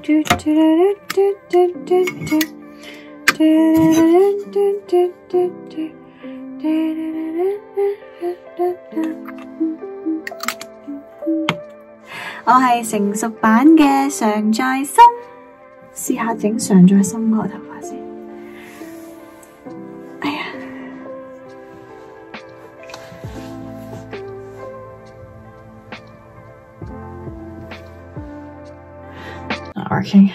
我係成熟版嘅常在心，試下整常在心嗰個頭髮先。哎呀， Not working.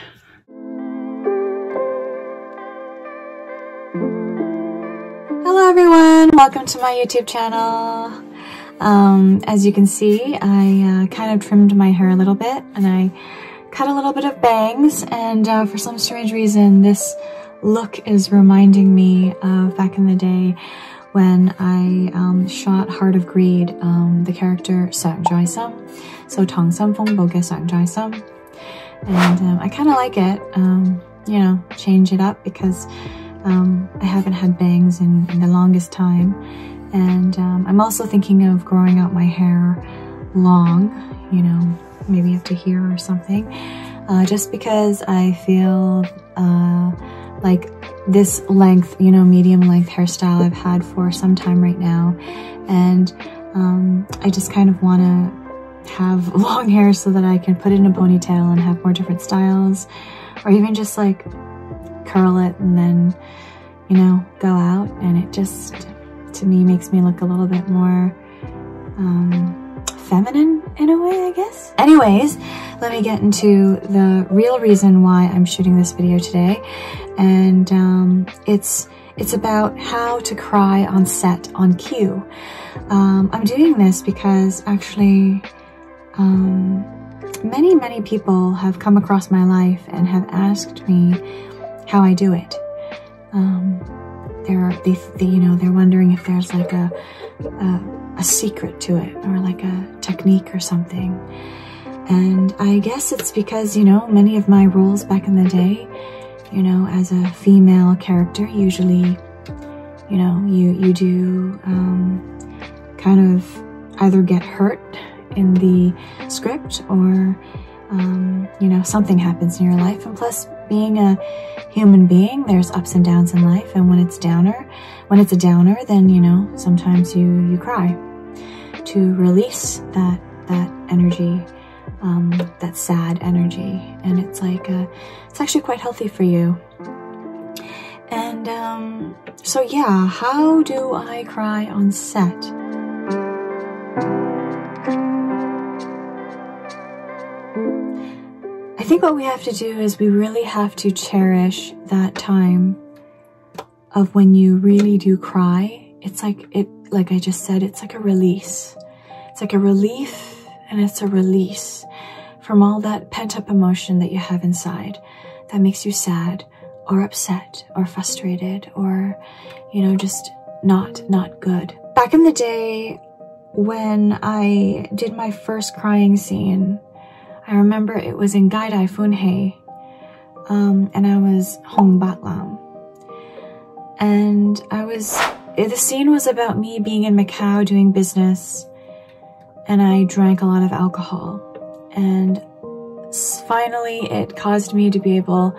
Hello everyone, welcome to my YouTube channel. As you can see, I kind of trimmed my hair a little bit and I cut a little bit of bangs, and for some strange reason this look is reminding me of back in the day when I shot Heart of Greed, the character Sang Zai Sum, so Tong Sam Feng Bo Ge Sang Zai Sum. And I kind of like it, you know, change it up because I haven't had bangs in the longest time. And I'm also thinking of growing out my hair long, you know, maybe up to here or something, just because I feel like this length, you know, medium length hairstyle I've had for some time right now. And I just kind of want to have long hair so that I can put it in a ponytail and have more different styles, or even just like curl it and then, you know, go out, and it just, to me, makes me look a little bit more feminine in a way, I guess. Anyways, let me get into the real reason why I'm shooting this video today, and it's about how to cry on set on cue. I'm doing this because actually many people have come across my life and have asked me how I do it. They're wondering if there's like a secret to it, or like a technique or something. And I guess it's because, you know, many of my roles back in the day, you know, as a female character, usually, you know, you do kind of either get hurt in the script, or you know, something happens in your life. And plus, being a human being, there's ups and downs in life, and when it's a downer, then, you know, sometimes you cry to release that energy, that sad energy. And it's like it's actually quite healthy for you. And so yeah, how do I cry on set? I think what we have to do is we really have to cherish that time of when you really do cry. It's like I just said, it's like a release. It's like a relief, and it's a release from all that pent-up emotion that you have inside that makes you sad or upset or frustrated, or, you know, just not good. Back in the day when I did my first crying scene, I remember it was in Gai Dai Fun Hei, and I was Hong Bat Lam. And the scene was about me being in Macau doing business, and I drank a lot of alcohol. And finally it caused me to be able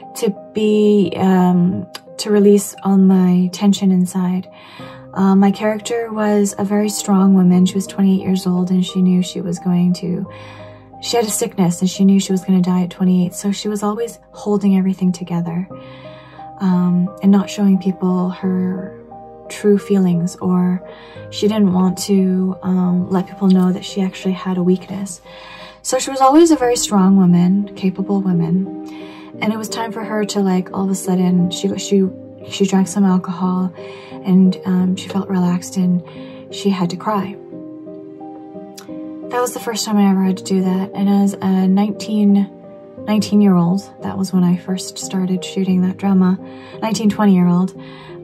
to release all my tension inside. My character was a very strong woman. She was 28 years old, and she knew she had a sickness, and she knew she was going to die at 28. So she was always holding everything together, and not showing people her true feelings, or she didn't want to let people know that she actually had a weakness. So she was always a very strong woman, capable woman. And it was time for her to, like, all of a sudden, she drank some alcohol, and she felt relaxed, and she had to cry. That was the first time I ever had to do that. And as a 19-year-old, that was when I first started shooting that drama, 20-year-old,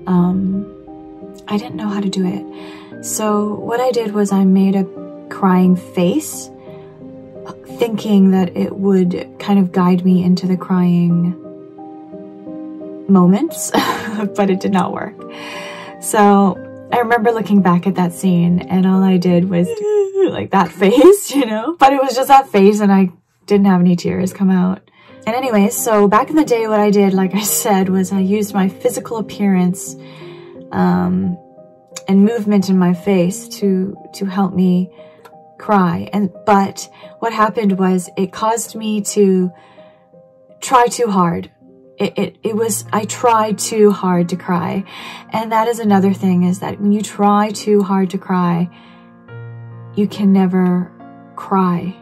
I didn't know how to do it. So what I did was I made a crying face, thinking that it would kind of guide me into the crying moments, but it did not work. So I remember looking back at that scene, and all I did was like that face, you know, but it was just that face, and I didn't have any tears come out. And anyways, so back in the day, what I did, like I said, was I used my physical appearance and movement in my face to help me cry. But what happened was it caused me to try too hard. I tried too hard to cry. And that is another thing, is that when you try too hard to cry, you can never cry.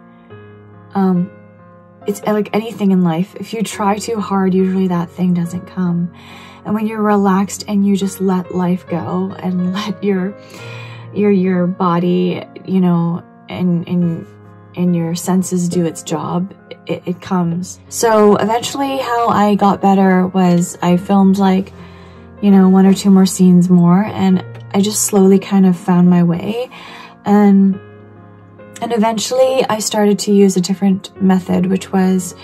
It's like anything in life. If you try too hard, usually that thing doesn't come. And when you're relaxed and you just let life go and let your body, you know, and your senses do its job, it comes. So eventually how I got better was I filmed like, you know, 1 or 2 more scenes more, and I just slowly kind of found my way. And eventually I started to use a different method, which was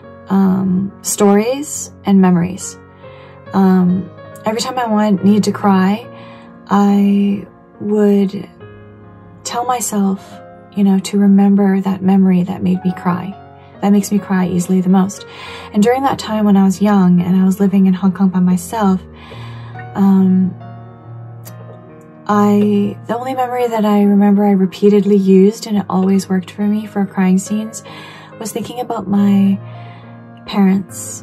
stories and memories. Every time I needed to cry, I would tell myself, you know, to remember that memory that made me cry. That makes me cry easily the most. And during that time when I was young and I was living in Hong Kong by myself, the only memory that I remember I repeatedly used, and it always worked for me for crying scenes, was thinking about my parents,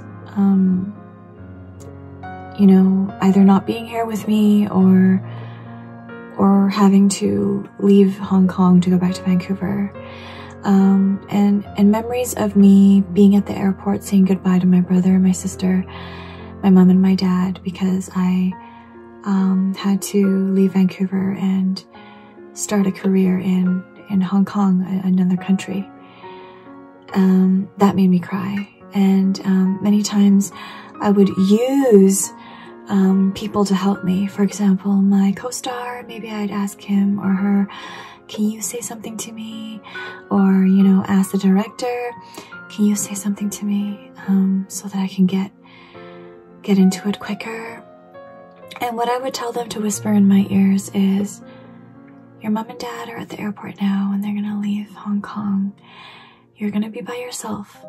you know, either not being here with me or having to leave Hong Kong to go back to Vancouver. And memories of me being at the airport saying goodbye to my brother, my sister, my mom and my dad, because I had to leave Vancouver and start a career in Hong Kong, another country. That made me cry. And many times I would use people to help me. For example, my co-star, maybe I'd ask him or her, can you say something to me? Or, you know, ask the director, can you say something to me so that I can get into it quicker? And what I would tell them to whisper in my ears is, your mom and dad are at the airport now and they're gonna leave Hong Kong. You're gonna be by yourself.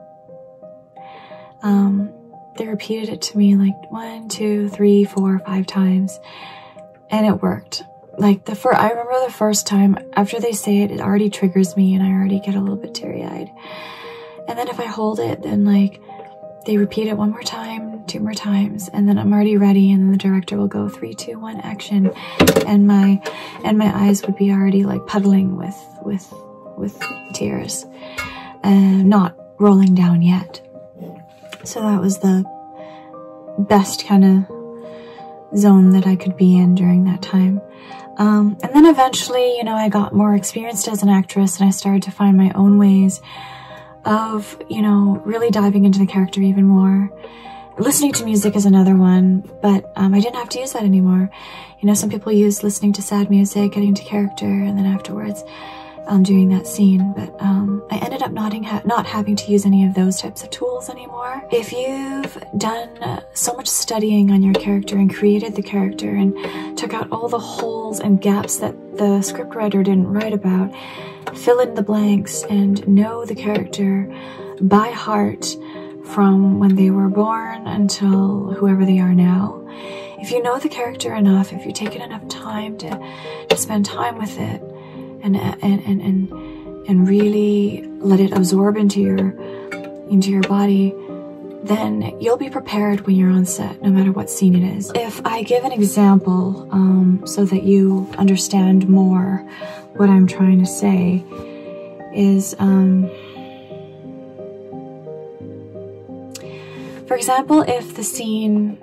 They repeated it to me like 1, 2, 3, 4, 5 times, and it worked. Like I remember the first time after they say it, it already triggers me and I already get a little bit teary-eyed. And then if I hold it, then like they repeat it 1 more time, 2 more times, and then I'm already ready, and then the director will go 3, 2, 1, action, and my eyes would be already like puddling with tears, and not rolling down yet. So that was the best kind of zone that I could be in during that time. And then eventually, you know, I got more experienced as an actress and I started to find my own ways of, you know, really diving into the character even more. Listening to music is another one, but I didn't have to use that anymore. You know, some people use listening to sad music, getting into character, and then afterwards doing that scene. But I ended up not having to use any of those types of tools anymore. If you've done so much studying on your character and created the character and took out all the holes and gaps that the scriptwriter didn't write about, fill in the blanks and know the character by heart from when they were born until whoever they are now. If you know the character enough, if you take it enough time to spend time with it, and really let it absorb into your body, then you'll be prepared when you're on set, no matter what scene it is. If I give an example so that you understand more what I'm trying to say is, for example, if the scene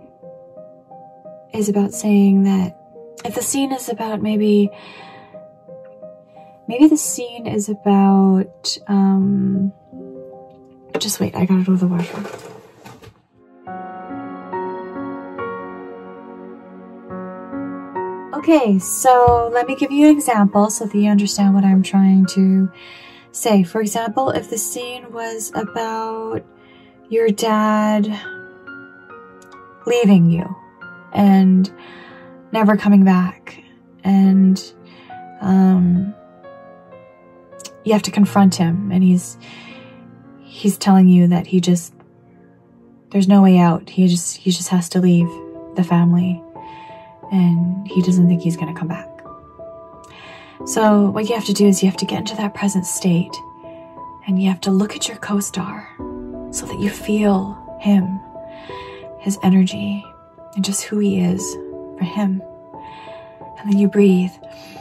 is about saying that, if the scene is about maybe the scene is about, just wait, I gotta go to the washroom. Okay, so let me give you an example so that you understand what I'm trying to say. For example, if the scene was about your dad leaving you and never coming back, and you have to confront him, and he's telling you that there's no way out. He just has to leave the family, and he doesn't think he's going to come back. So what you have to do is you have to get into that present state, and you have to look at your co-star so that you feel him, his energy, and just who he is for him. And then you breathe.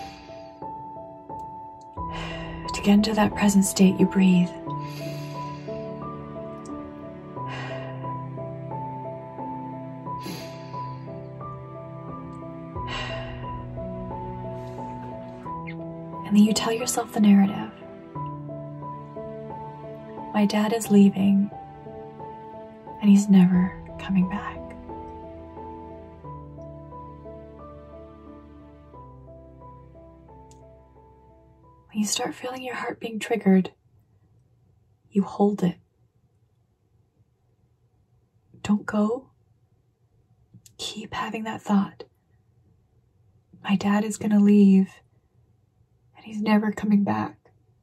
To get into that present state, you breathe. And then you tell yourself the narrative. My dad is leaving, and he's never coming back. When you start feeling your heart being triggered, you hold it. Don't go. Keep having that thought. My dad is going to leave, and he's never coming back.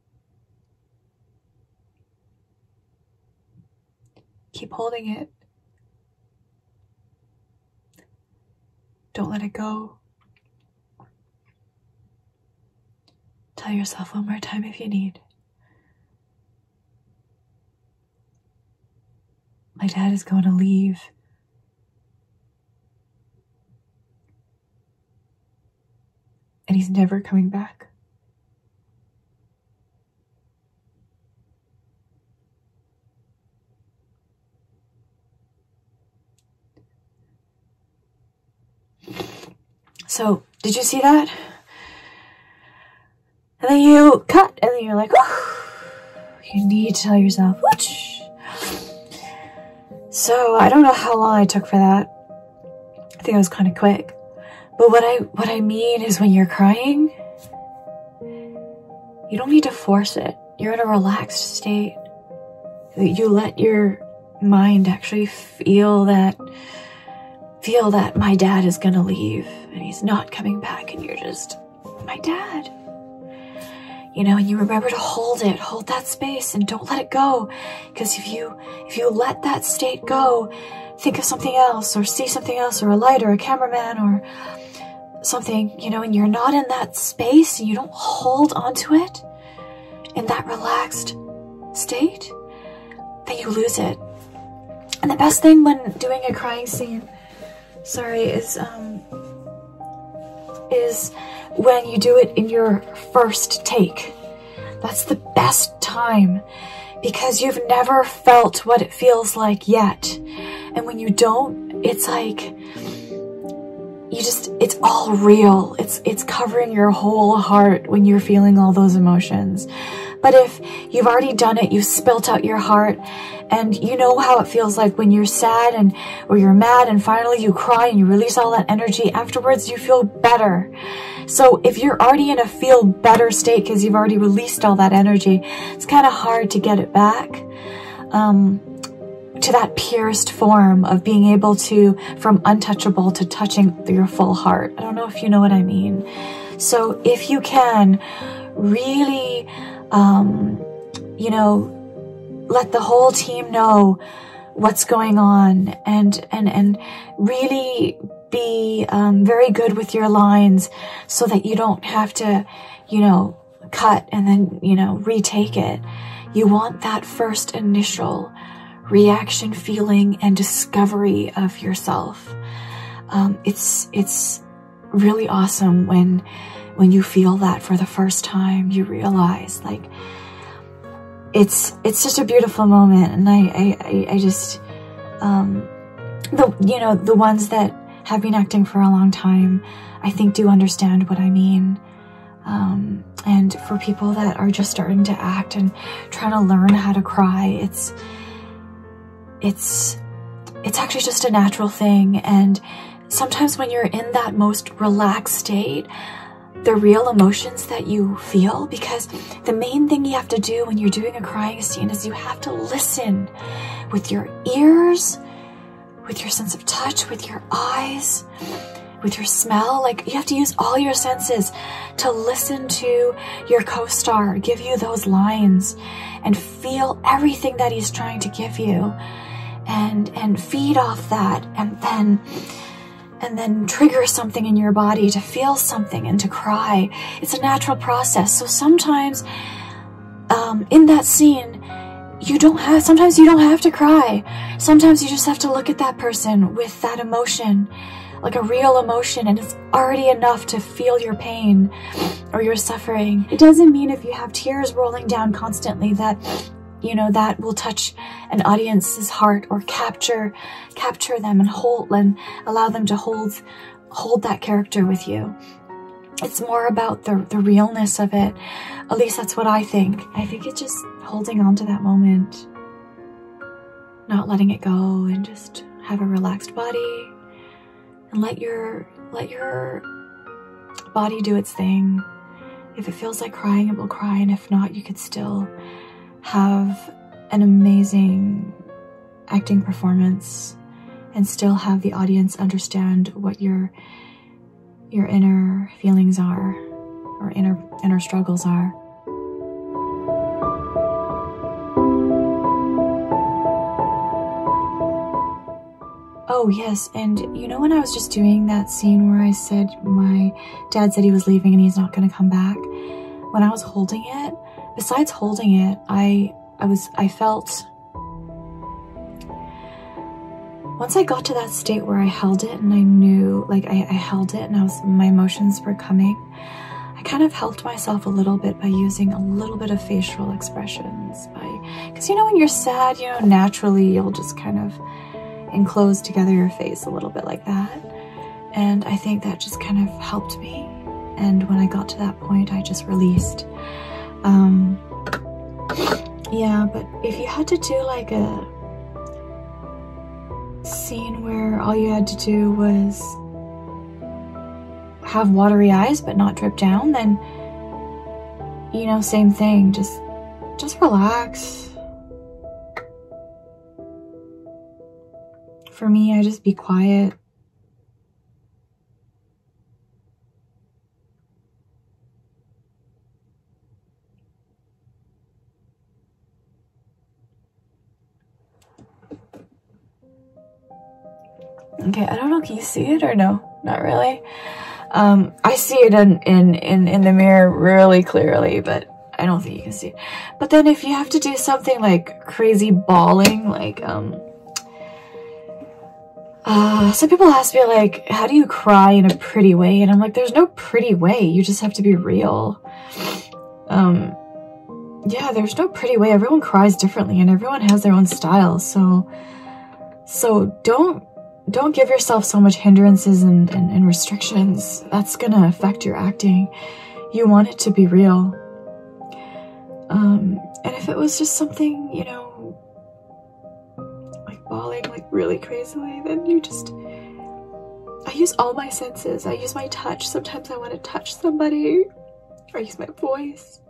Keep holding it. Don't let it go. Tell yourself one more time if you need. My dad is going to leave. And he's never coming back. So, did you see that? And then you cut, and then you're like, oh, you need to tell yourself, whoosh. So, I don't know how long I took for that. I think it was kind of quick. But what I mean is when you're crying, you don't need to force it. You're in a relaxed state. You let your mind actually feel that my dad is gonna leave and he's not coming back, and you're just, my dad. You know, and you remember to hold that space, and don't let it go. Because if you let that state go, think of something else, or see something else, or a light, or a cameraman, or something, you know, and you're not in that space, and you don't hold onto it in that relaxed state, then you lose it. And the best thing when doing a crying scene, is when you do it in your first take. That's the best time, because you've never felt what it feels like yet. And when you don't, it's like, it's all real. It's covering your whole heart when you're feeling all those emotions. But if you've already done it, you've spilt out your heart, and you know how it feels like when you're sad or you're mad, and finally you cry and you release all that energy. Afterwards, you feel better. So if you're already in a feel better state because you've already released all that energy, it's kind of hard to get it back to that purest form of being able to, from untouchable to touching your full heart. I don't know if you know what I mean. So if you can really, you know, let the whole team know what's going on, and really be very good with your lines, so that you don't have to, you know, cut and then, you know, retake it. You want that first initial reaction, feeling, and discovery of yourself. It's really awesome when you feel that for the first time. You realize, like, it's such a beautiful moment. And I just, the ones that have been acting for a long time, I think do understand what I mean. And for people that are just starting to act and trying to learn how to cry, it's actually just a natural thing. And sometimes when you're in that most relaxed state, the real emotions that you feel, because the main thing you have to do when you're doing a crying scene is you have to listen with your ears, with your sense of touch, with your eyes, with your smell. Like, you have to use all your senses to listen to your co-star give you those lines and feel everything that he's trying to give you, and feed off that, and then trigger something in your body to feel something and to cry. It's a natural process. So sometimes in that scene, sometimes you don't have to cry. Sometimes you just have to look at that person with that emotion, like a real emotion, and it's already enough to feel your pain or your suffering. It doesn't mean if you have tears rolling down constantly that, you know, that will touch an audience's heart or capture them and allow them to hold that character with you. It's more about the realness of it. At least that's what I think. I think it's just holding on to that moment, not letting it go, and just have a relaxed body and let your body do its thing. If it feels like crying, it will cry, and if not, you could still have an amazing acting performance and still have the audience understand what your inner feelings are, or inner struggles are. Oh yes, and you know, when I was just doing that scene where I said my dad said he was leaving and he's not going to come back, when I was holding it, besides holding it, I felt, once I got to that state where I held it and I knew, like I held it and my emotions were coming, I kind of helped myself a little bit by using a little bit of facial expressions, because you know, when you're sad, you know, naturally you'll just kind of enclose together your face a little bit like that, and I think that just kind of helped me. And when I got to that point, I just released. Yeah, but if you had to do like a scene where all you had to do was have watery eyes but not drip down, then, you know, same thing, just relax. For me, I just be quiet. Okay, I don't know, can you see it or no? Not really. I see it in the mirror really clearly, but I don't think you can see it. But then if you have to do something like crazy bawling, like, some people ask me, like, how do you cry in a pretty way? And I'm like, there's no pretty way. You just have to be real. Yeah, there's no pretty way. Everyone cries differently and everyone has their own style. So don't give yourself so much hindrances and restrictions. That's gonna affect your acting. You want it to be real. And if it was just something, you know, bawling like really crazily, then I use all my senses. I use my touch. Sometimes I want to touch somebody, or I use my voice.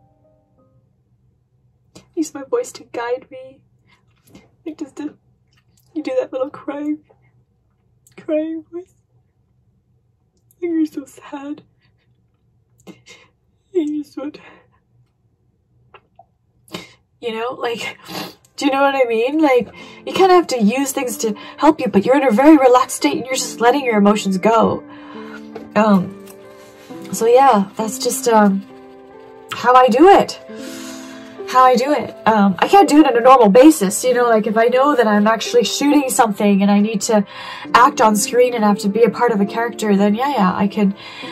I use my voice to guide me. Like you do that little crying voice. Like you're so sad. You just want, you know, like, do you know what I mean? Like, you kind of have to use things to help you, but you're in a very relaxed state and you're just letting your emotions go. So yeah, that's just, how I do it. I can't do it on a normal basis, you know, like if I know that I'm actually shooting something and I need to act on screen and have to be a part of a character, then yeah, I can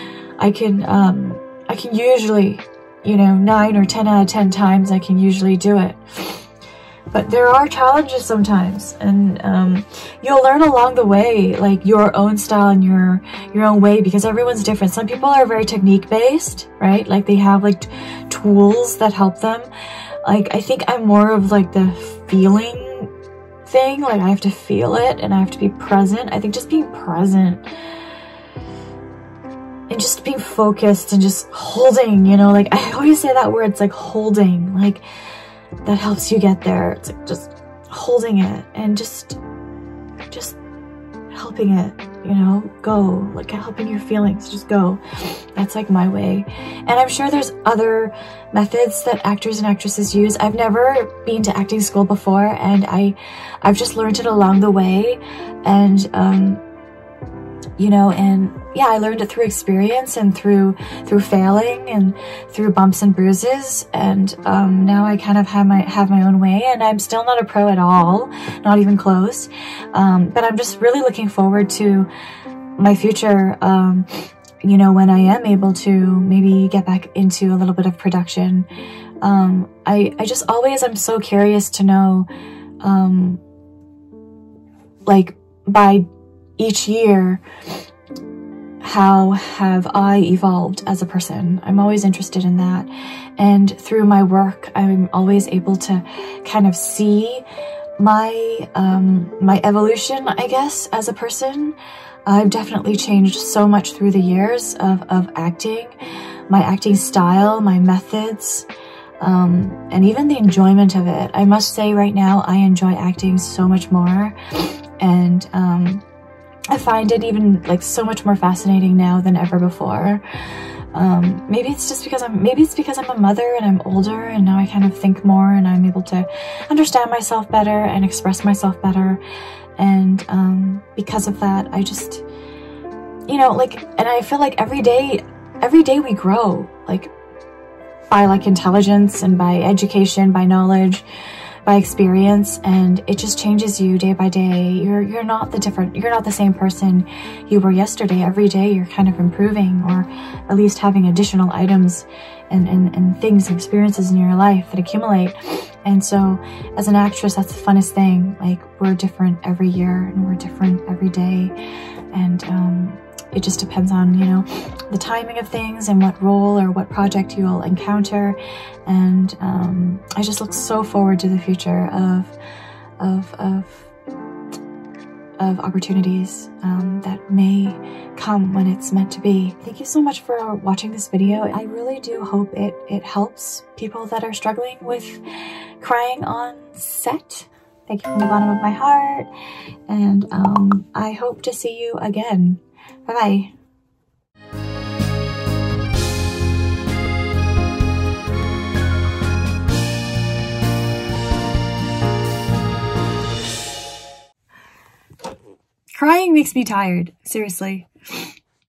usually, you know, 9 or 10 out of 10 times I can usually do it. But there are challenges sometimes, and you'll learn along the way, like your own style and your own way, because everyone's different. Some people are very technique based, right? Like they have like tools that help them. Like I think I'm more of like the feeling thing. Like I have to feel it and I have to be present. I think just being present and just being focused and just holding, you know, like I always say that word, it's like holding, like that helps you get there. It's like just holding it and just helping it you know, go, like helping your feelings, just go. That's like my way. And I'm sure there's other methods that actors and actresses use. I've never been to acting school before, and I've just learned it along the way. And you know, and yeah, I learned it through experience and through failing and through bumps and bruises. And now I kind of have my own way, and I'm still not a pro at all, not even close. But I'm just really looking forward to my future, you know, when I am able to maybe get back into a little bit of production. I just always, I'm so curious to know, like by each year, how have I evolved as a person? I'm always interested in that. And through my work, I'm always able to kind of see my, my evolution, I guess, as a person. I've definitely changed so much through the years of acting, my acting style, my methods, and even the enjoyment of it. I must say right now, I enjoy acting so much more. And, I find it even like so much more fascinating now than ever before. Maybe it's just because I'm a mother and I'm older, and now I kind of think more and I'm able to understand myself better and express myself better. And because of that, I just, you know, like, and I feel like every day we grow, like by like intelligence and by education, by knowledge, by experience, and it just changes you day by day. You're not the same person you were yesterday. Every day you're kind of improving, or at least having additional items and things and experiences in your life that accumulate. And so as an actress, that's the funnest thing. Like, we're different every year and we're different every day. And it just depends on, you know, the timing of things and what role or what project you'll encounter. And I just look so forward to the future of opportunities that may come when it's meant to be. Thank you so much for watching this video. I really do hope it helps people that are struggling with crying on set. Thank you from the bottom of my heart, and I hope to see you again. Bye-bye. Crying makes me tired, seriously.